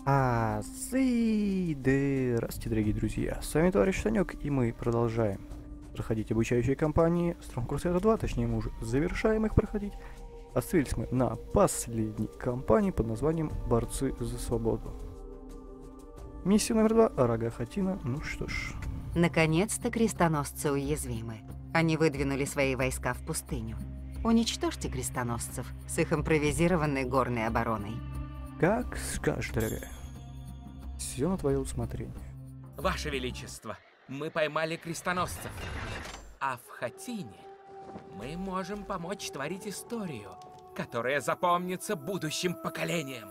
Здравствуйте, дорогие друзья, с вами товарищ Санек, и мы продолжаем проходить обучающие кампании Strong Crusader 2, точнее мы уже завершаем их проходить. Остановились мы на последней кампании под названием «Борцы за свободу». Миссия номер 2, Рога Хатина, ну что ж. Наконец-то крестоносцы уязвимы. Они выдвинули свои войска в пустыню. Уничтожьте крестоносцев с их импровизированной горной обороной. Как скажешь, дорогая. Все на твое усмотрение. Ваше Величество, мы поймали крестоносцев. А в Хатине мы можем помочь творить историю, которая запомнится будущим поколениям.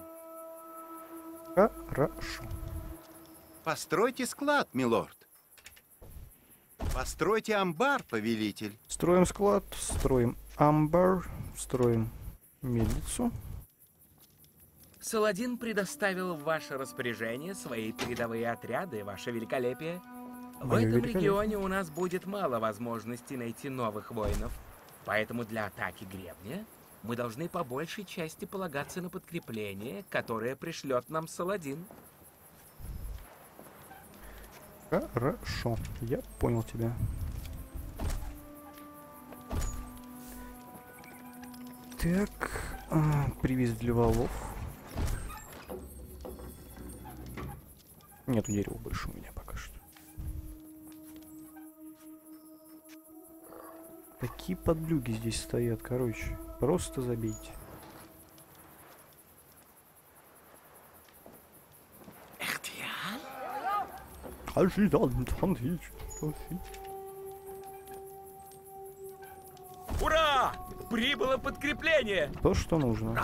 Хорошо. Постройте склад, милорд. Постройте амбар, повелитель. Строим склад, строим амбар, строим мельницу. Саладин предоставил в ваше распоряжение свои передовые отряды, ваше великолепие. В Моё этом великолепие. регионе у нас будет мало возможностей найти новых воинов, поэтому для атаки гребня мы должны по большей части полагаться на подкрепление, которое пришлет нам Саладин. Хорошо, я понял тебя. Так, привезли валов. Нету дерева больше у меня пока что. Такие подлюги здесь стоят, короче. Просто забейте. Ура! Прибыло подкрепление! То, что нужно.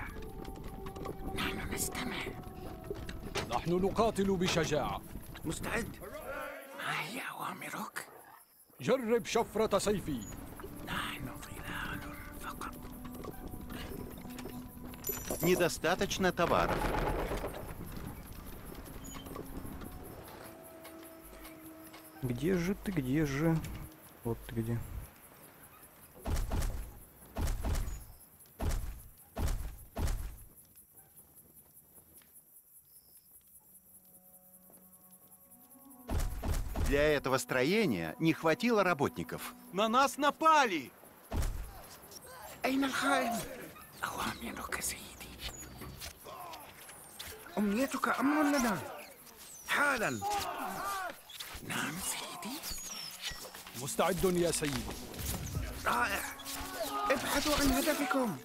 نحن نقاتل بشجاعة. مستعد. ما هي أوامرك؟ جرب شفرة سيفي. نحن ظلال فقط. Недостаточно товаров. Где же ты, где же? Вот ты где. Для этого строения не хватило работников. На нас напали! أين الخائن؟ أوامرك سيدي. أمنيتك أمر لنا. حالا. نعم سيدي. مستعد يا سيدي. رائع. ابحثوا عن هدفكم.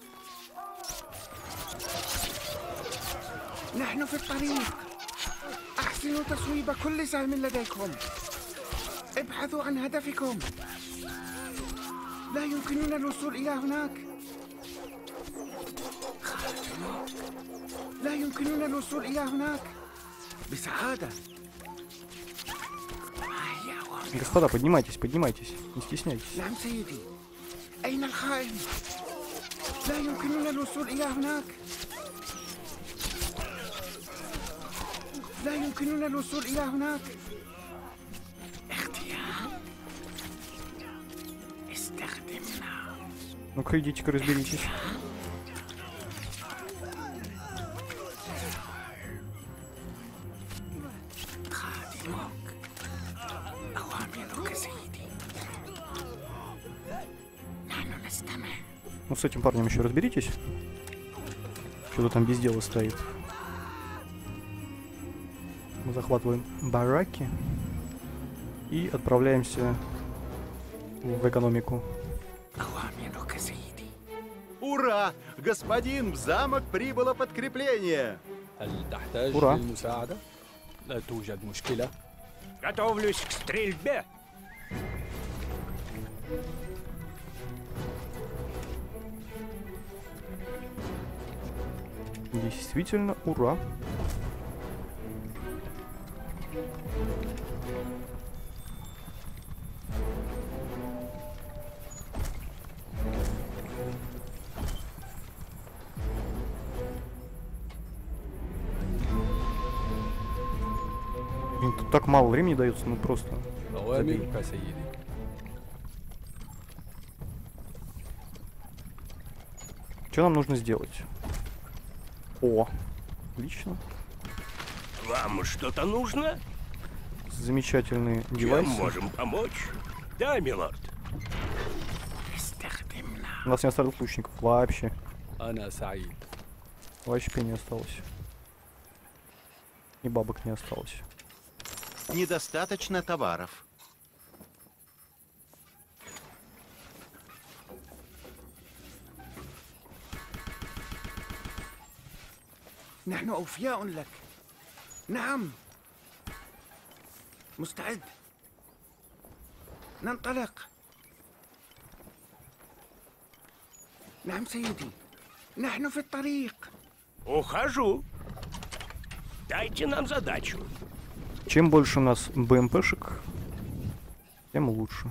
نحن في الطريق. أحسنوا تصويب كل سهم لديكم. ابحثوا عن هدفكم. لا يمكننا الوصول إلى هناك. لا يمكننا الوصول إلى هناك. بسعادة. Господа, поднимайтесь, поднимайтесь. Не стесняйтесь. نعم سيدي. أين الخائن؟ لا يمكننا الوصول إلى هناك. لا يمكننا الوصول إلى هناك. اغتيال. استخدمنا. Ну-ка, идите-ка разберитесь. خادمك. أوامرك سيدي. نحن نستمع. Ну, с этим парнем еще разберитесь. Что-то там без дела стоит. Мы захватываем бараки и отправляемся в экономику. أوامرك سيدي. Ура! Господин, в замок прибыло подкрепление! هل تحتاج أورا. للمساعدة؟ لا توجد مشكلة. Готовлюсь к стрельбе! Действительно, ура! Блин, тут так мало времени дается, ну просто. أوامرك سيدي. Что нам нужно сделать? О, отлично. Вам что-то нужно? Замечательные Чем девайсы. можем помочь? Да, милорд. У нас не осталось лучников вообще. أنا سعيد. Вообще не осталось. И бабок не осталось. Недостаточно товаров. نحن أوفياء لك. نعم. مستعد. ننطلق. نعم سيدي. نحن في الطريق. Ухожу. Дайте нам задачу. Чем больше у нас БМПшек, тем лучше.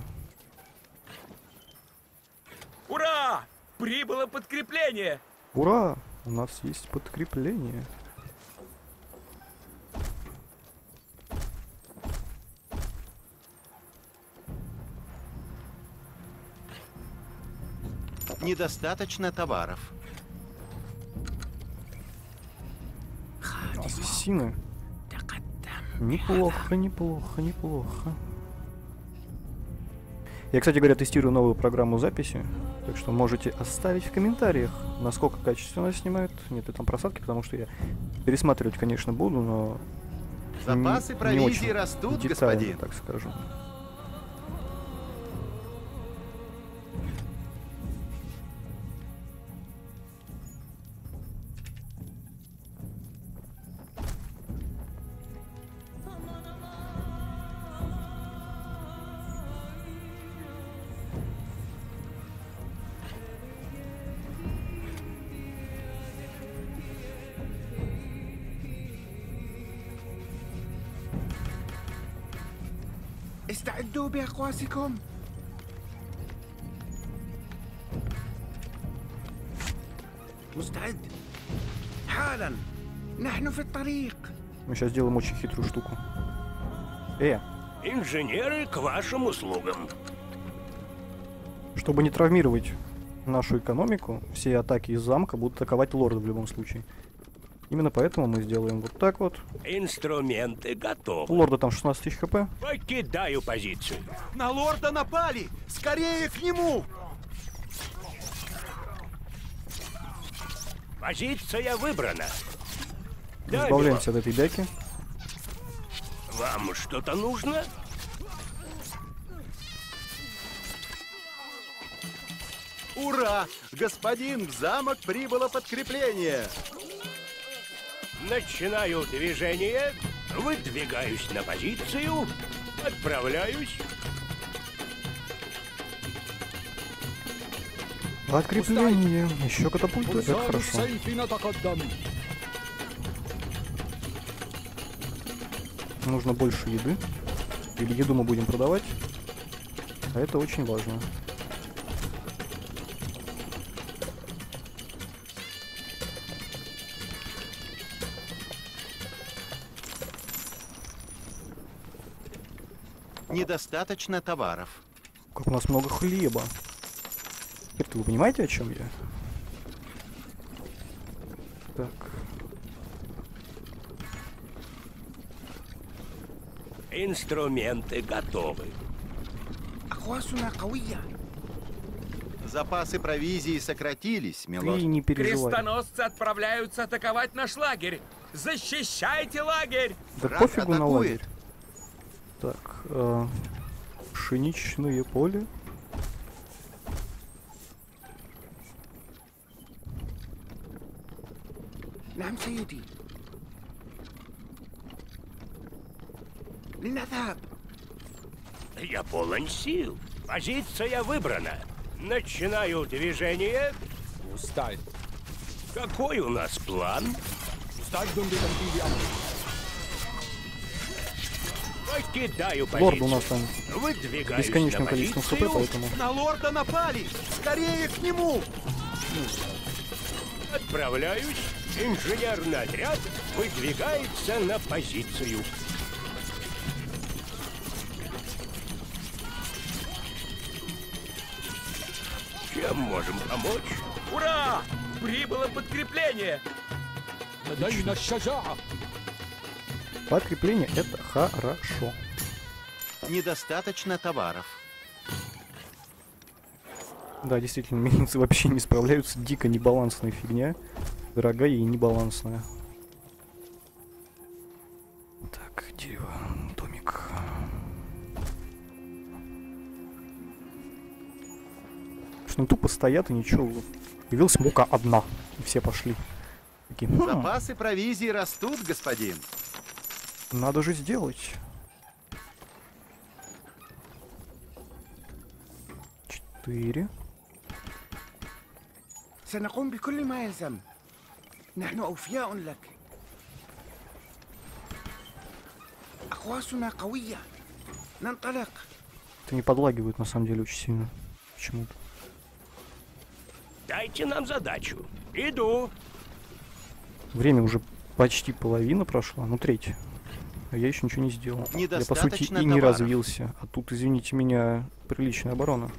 Ура! Прибыло подкрепление! Ура! У нас есть подкрепление. Недостаточно товаров. Ассасины. Неплохо, неплохо, неплохо. Я, кстати говоря, тестирую новую программу записи, так что можете оставить в комментариях, насколько качественно снимают. Нет ли там просадки, потому что я пересматривать, конечно, буду, но Запасы не провизии очень растут, детально, господин. так скажем. استعدوا بأقواسكم. مستعد. حالا. نحن في الطريق. Мы сейчас сделаем очень хитрую штуку. Инженеры к вашим услугам. Чтобы не травмировать нашу экономику, все атаки из замка будут атаковать лорда в любом случае. Именно поэтому мы сделаем вот так вот. Инструменты У готовы. лорда там 16 тысяч хп. Покидаю позицию. На лорда напали! Скорее к нему! Позиция выбрана. Да, Избавляемся от этой бяки. милорд. Вам что-то нужно? Ура! Господин, в замок прибыло подкрепление! Начинаю движение. Выдвигаюсь на позицию. Отправляюсь. Подкрепление. Еще катапульты. Это فرسان хорошо. السيف نتقدم. Нужно больше еды. Или еду мы будем продавать. А это очень важно. Недостаточно товаров. Как у нас много хлеба. Теперь-то вы понимаете, о чем я? Так. Инструменты готовы. أقواسنا قوية. Запасы провизии сократились, милорд. Ты не переживай. Крестоносцы отправляются атаковать наш лагерь! Защищайте лагерь! Да Враг пофигу на атакует. лагерь. Так, пшеничное поле. نعم سيدي. لنذهب. Я полон сил. Позиция выбрана. Начинаю движение. مستعد. Какой у нас план? مستعد لتنفيذ أمر. Покидаю Лорд у нас позицию. там Выдвигаюсь бесконечным на количеством позицию. хп, поэтому... На лорда напали! Скорее к нему! Отправляюсь. Инженерный отряд выдвигается на позицию. Чем можем помочь? Ура! Прибыло подкрепление! لدينا الشجاعة. Подкрепление — это хорошо. Недостаточно товаров. Да, действительно, мельницы вообще не справляются. Дико небалансная фигня. Дорогая и небалансная. Так, дерево, домик. Что тупо стоят и ничего. Появилась мука одна. И все пошли. Такие, Запасы провизии растут, господин. надо же сделать. 4. سنقوم بكل ما يلزم. نحن أوفياء لك. أقواسنا قوية. ننطلق. Это не подлагивает на самом деле очень сильно. Почему-то. Дайте нам задачу. Иду. Время уже почти половина прошла, ну треть. А я еще ничего не сделал. Я по сути и не товаров. развился. А тут, извините меня, приличная оборона.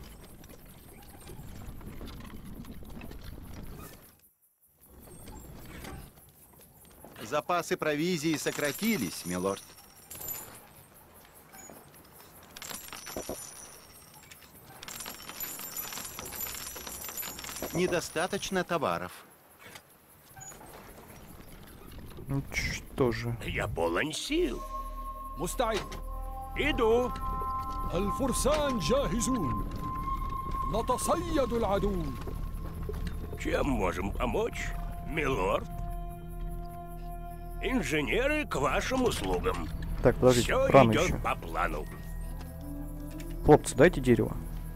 Запасы провизии сократились, милорд. Недостаточно товаров. Ну что же. Я полон сил. مستعد. Иду. الفرسان جاهزون. نتصيد العدو. Чем можем помочь, милорд? Инженеры к вашим услугам. Так, подождите, Все рано идет еще. по плану. Хлопцы, дайте дерево.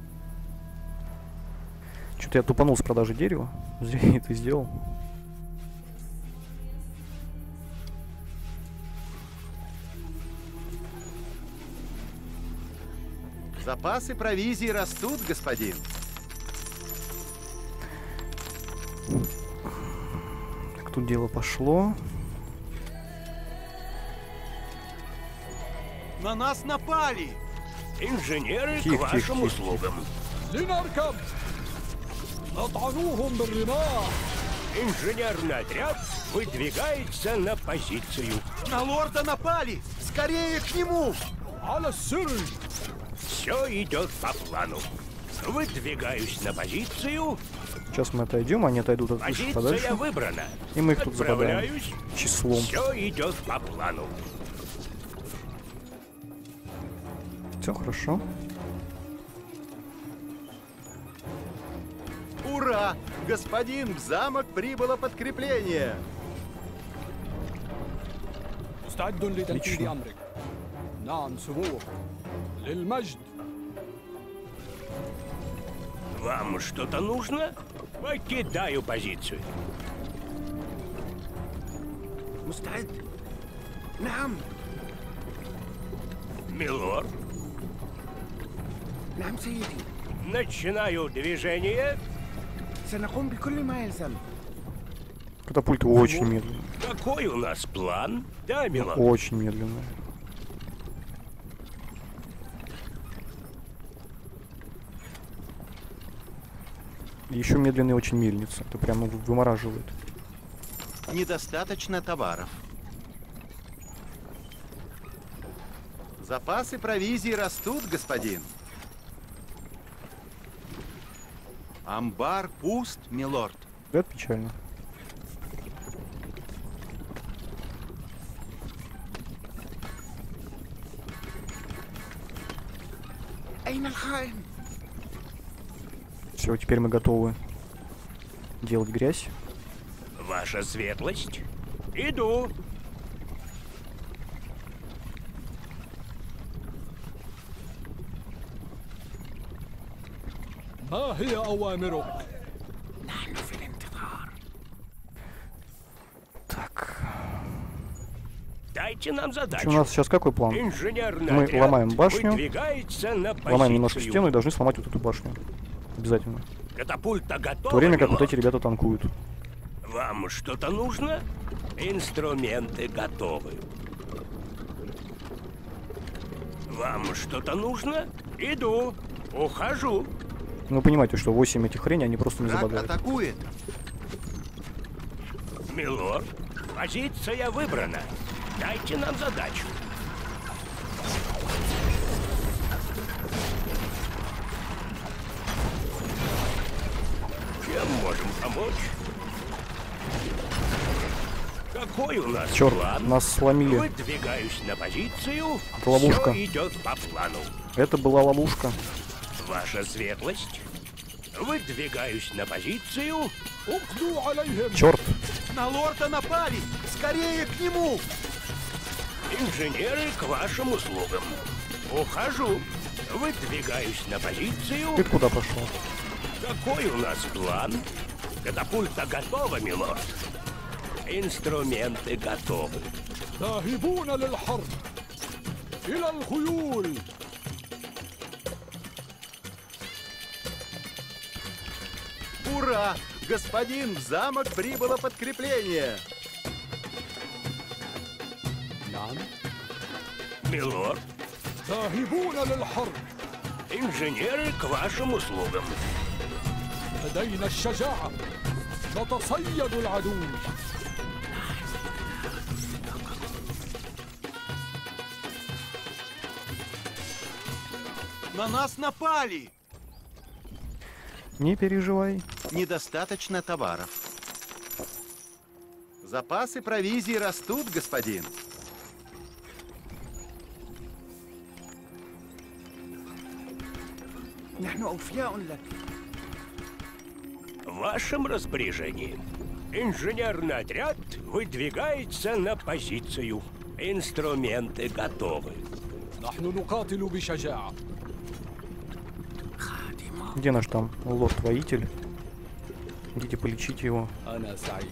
Что-то я тупанул с продажи дерева. Зря я это сделал. Запасы провизии растут, господин. Так, тут дело пошло. На нас напали! Инженеры Тихо, к вашим тихо, тихо. услугам. لنركب. نطعنوهم بالرماح. Инженерный отряд выдвигается на позицию. На лорда напали! Скорее к нему! على السرج. Все идет по плану. Выдвигаюсь на позицию. Сейчас мы отойдем, они отойдут от вышек Позиция подальше. выбрана. И мы их тут забодаем. Отправляюсь. Числом. Все идет по плану. Все хорошо. Ура! Господин, в замок прибыло подкрепление! مستعد لتنفيذ Отлично. أمرك. نعم سموه. للمجد. Вам что-то нужно? Покидаю позицию. مستعد. نعم. Милорд, نعم سيدي. начинаю движение. سنقوم بكل ما يلزم. Катапульты очень медленные. Какой у нас план? Да, милорд? Очень медленные. Еще медленные очень мельницы. Это прямо вымораживает. Недостаточно товаров. Запасы провизии растут, господин. Амбар пуст, милорд. Это печально. أين الخائن؟ Все, теперь мы готовы делать грязь. Ваша светлость. Иду. ما هي أوامرك؟ نحن في الانتظار. Так. Дайте нам Что у задачу. нас сейчас какой план? Инженерный Мы отряд ломаем башню. выдвигается на позицию. Ломаем немножко стену и должны сломать вот эту башню. Обязательно. Катапульта готова, В то время как милорд? вот эти ребята танкуют. Вам что-то нужно? Инструменты готовы. Вам что-то нужно? Иду. Ухожу. Ну, вы понимаете, что 8 этих хрень они просто не Враг забодают. атакует. Милорд, позиция выбрана. Дайте нам задачу. Чем можем помочь? Какой у нас Черт, план? нас сломили. Выдвигаюсь на позицию. Это ловушка. Все идет по плану. Это была ловушка. Ваша светлость. Выдвигаюсь на позицию. اقضوا عليهم. Черт. На лорда напали! Скорее к нему! Инженеры к вашим услугам. Ухожу. Выдвигаюсь на позицию. Ты куда пошел? Какой у нас план? Катапульта готова, милорд. Инструменты готовы. ذاهبون للحرب. إلى الخيول. Ура! Господин, в замок прибыло подкрепление! نعم. Милорд, ذاهبون للحرب. инженеры к вашим услугам. لدينا الشجاعة. نتصيد العدو. На нас напали! Не переживай. Недостаточно товаров. Запасы провизии растут, господин. نحن أوفياء لك. В вашем распоряжении. Инженерный отряд выдвигается на позицию. Инструменты готовы. نحن نقاتل بشجاعة. Где наш там лорд-воитель? Идите полечите его. أنا سعيد.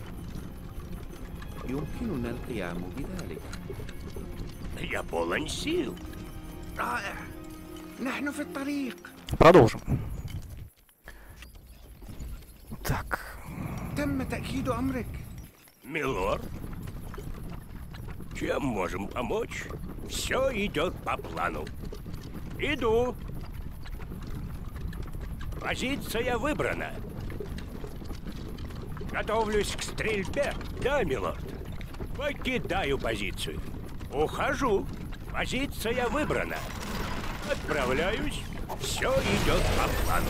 يمكننا القيام بذلك. Я полон сил. رائع. نحن في الطريق. Продолжим. Так. تم تأكيد أمرك. Милорд, чем можем помочь? Все идет по плану. Иду. Позиция выбрана. Готовлюсь к стрельбе. Да, милорд. Покидаю позицию. Ухожу. Позиция выбрана. Отправляюсь. Все идет по плану.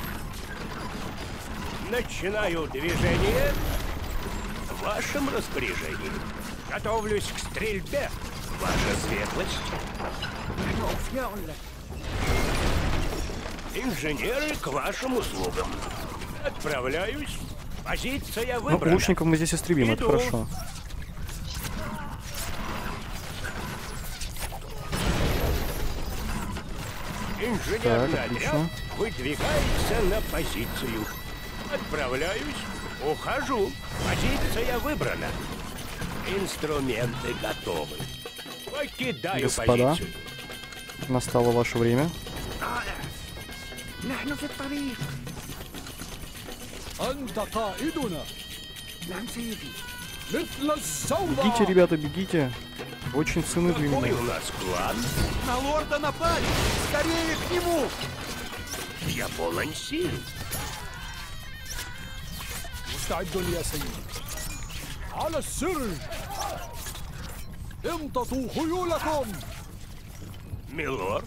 Начинаю движение. В вашем распоряжении. Готовлюсь к стрельбе. Ваша светлость. نحن أوفياء لك. Инженеры к вашим услугам. Отправляюсь. Позиция Ну, выбрана. лучников мы здесь истребим, это Иду. хорошо. Инженерный Так, отряд отлично. выдвигается на позицию. Отправляюсь. Ухожу. Позиция выбрана. Инструменты готовы. Покидаю Господа. позицию. Настало ваше время. رائع. نحن في الطريق. أنت قائدنا. نعم سيدي. مثل الزوبعة. Бегите, ребята, бегите. Очень цены для Какой меня. у нас план? На лорда напали! Скорее к нему! Я полон сил. مستعد يا سيدي. على السر. امتطوا خيولكم. Милорд.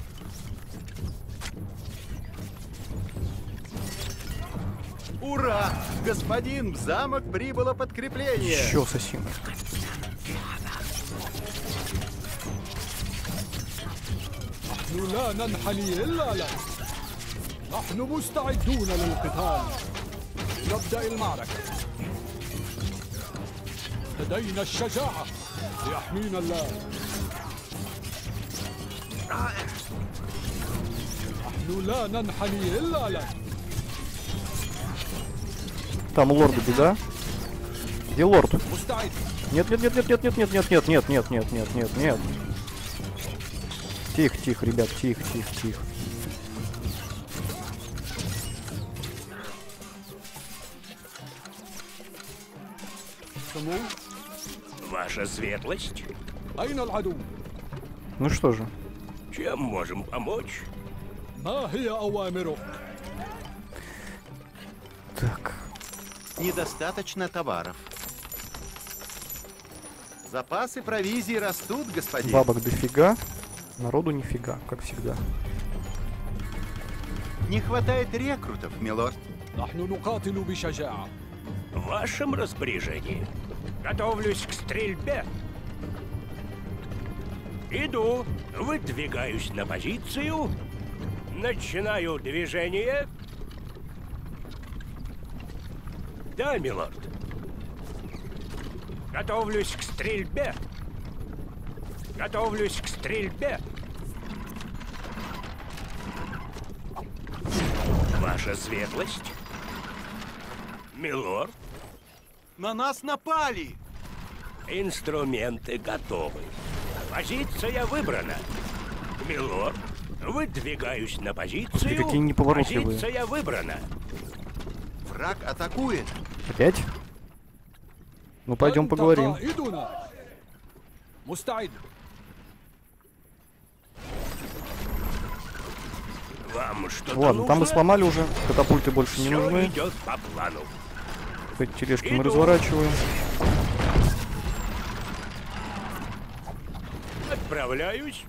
Ура! Господин, в замок прибыло подкрепление! Еще ассасины. نحن لا ننحني إلا لك. نحن مستعدون للقتال. نبدأ المعركة. لدينا الشجاعة. ليحمينا الله. رائع. نحن لا ننحني إلا لك. Там у лорда беда. Где лорд? مستعد. Нет, нет, нет, нет, нет, нет, нет, нет, нет, нет, нет, нет, нет, нет. Тихо, тихо, ребят, тихо, тихо, тихо. سمو. Ваша светлость. أين العدو؟ Ну что же, Чем можем помочь? ما هي أوامرك؟ так. Недостаточно товаров. Запасы провизии растут, господин. Бабок дофига, народу нифига, как всегда. Не хватает рекрутов, милорд. نحن نقاتل بشجاعة. В вашем распоряжении. Готовлюсь к стрельбе. Иду, выдвигаюсь на позицию. Начинаю движение. Да, милорд. Готовлюсь к стрельбе. Готовлюсь к стрельбе. Ваша светлость. Милорд. На нас напали! Инструменты готовы. Позиция выбрана. Милорд, выдвигаюсь на позицию. Господи, какие неповоротливые. Позиция выбрана. Враг атакует. Опять? Ну пойдем أنت поговорим. قائدنا. مستعد. Вам что-то Ладно, там мы нужно? сломали уже. Катапульты больше не Всё нужны. идет по плану. Эти тележки мы Иду. разворачиваем. Отправляюсь.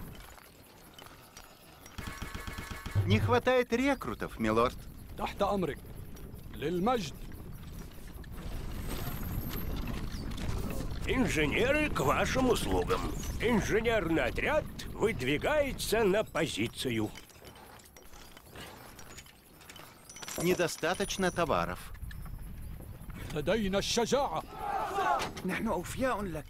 Не хватает рекрутов, милорд. تحت أمرك. للمجد. Инженеры к вашим услугам. Инженерный отряд выдвигается на позицию. Недостаточно товаров. لدينا الشجاعة. نحن أوفياء لك.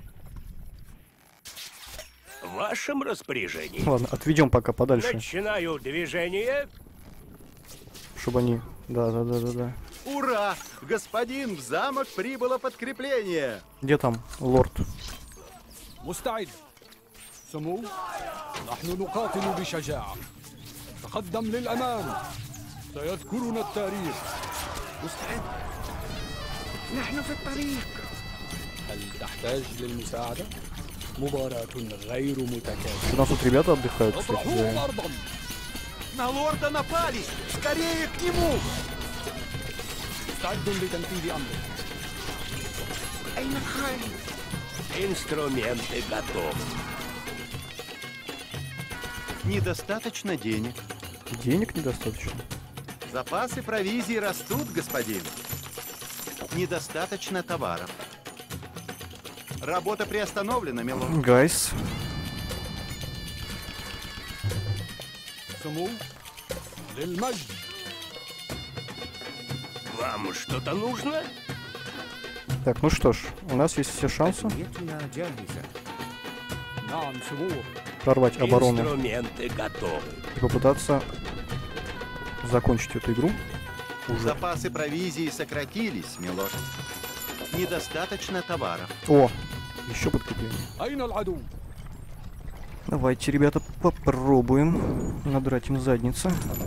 В вашем распоряжении. Ладно, отведем пока подальше, Начинаю движение. чтобы они... Да. Ура! Господин, в замок прибыло подкрепление. Где там лорд? مستعد. سمو. نحن نقاتل بشجاعة. تقدم للأمام. سيذكرنا التاريخ. مستعد. نحن في الطريق. هل تحتاج للمساعدة؟ مباراة غير У متكافئة. нас тут ребята отдыхают, кстати. اطرحوهم Да. أرضا. На лорда напали! Скорее к нему! مستعد لتنفيذ أمرك. أين الخائن؟ Инструменты готовы. Недостаточно денег. Денег недостаточно. Запасы провизии растут, господин. Недостаточно товаров. Работа приостановлена, милорд. Гайс. سمو. للمجد. Вам что-то нужно? Так, ну что ж, у нас есть все шансы أدويتنا جاهزة. نعم سمو. прорвать оборону Инструменты готовы. и попытаться закончить эту игру. Уже. Запасы провизии сократились, милорд. Недостаточно товаров. О, еще подкрепление. أين العدو؟ Давайте, ребята, попробуем надрать им задницы.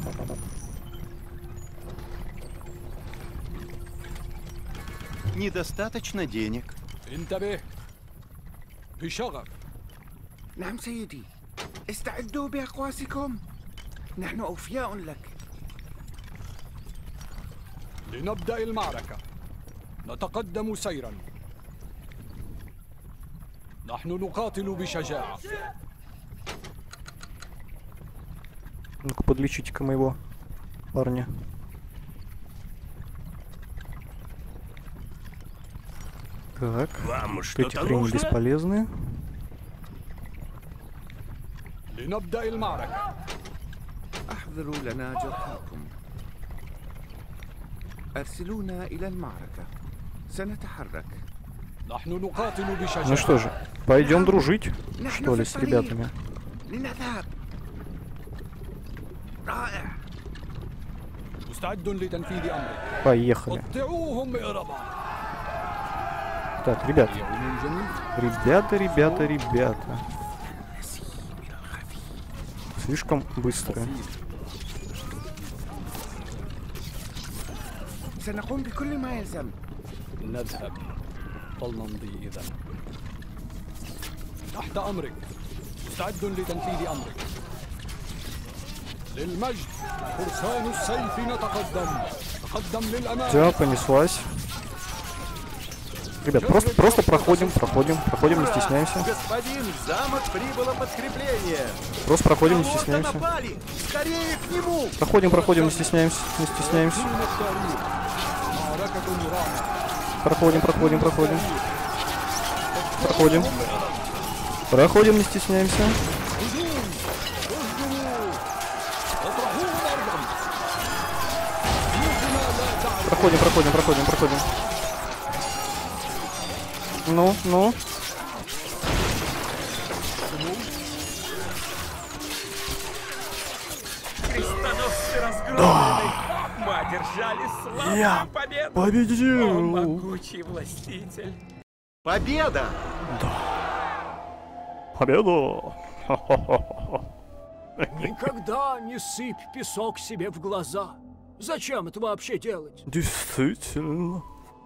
Недостаточно денег. انتبه. بشغف. نعم سيدي. استعدوا بأقواسكم. نحن أوفياء لك. لنبدأ المعركة. نتقدم سيرا. نحن نقاتل بشجاعة. Ну-ка, подлечите-ка моего парня. Так, Вам эти что-то хрени нужно? бесполезные. لنبدأ المعركة. أحضروا لنا جرحاكم. أرسلونا إلى المعركة. سنتحرك. نحن نقاتل بشجاعة. Ну что же, пойдем дружить, نحن что في ли, с الطريق. ребятами. لنذهب. رائع. مستعد لتنفيذ أمرك. Поехали. قطعوهم إربا. Так, ребят. يوم جميل. Ребята. Слишком быстро. سنقوم بكل ما يلزم. نذهب. فلنمضي إذا. تحت أمرك. مستعد لتنفيذ أمرك. للمجد. فرسان السيف نتقدم. تقدم للأمام. Все, понеслась. Ребят, просто проходим, не стесняемся. Господин, в замок прибыло подкрепление. Просто проходим, не Кого-то стесняемся. напали! Скорее к нему! Проходим, не стесняемся, не стесняемся. Проходим. Проходим, не стесняемся. Проходим. Ну. Крестоносцы разгромлены! Мы одержали славную победу! О, Победил! могучий властитель! Победа! Победу! Никогда не сыпь песок себе в глаза. Зачем это вообще делать? Действительно.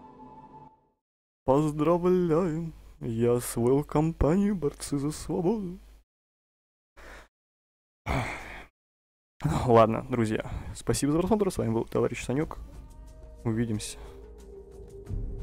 Поздравляем. Я освоил компанию «Борцы за свободу». Ладно, друзья. Спасибо за просмотр. С вами был товарищ Санек. Увидимся.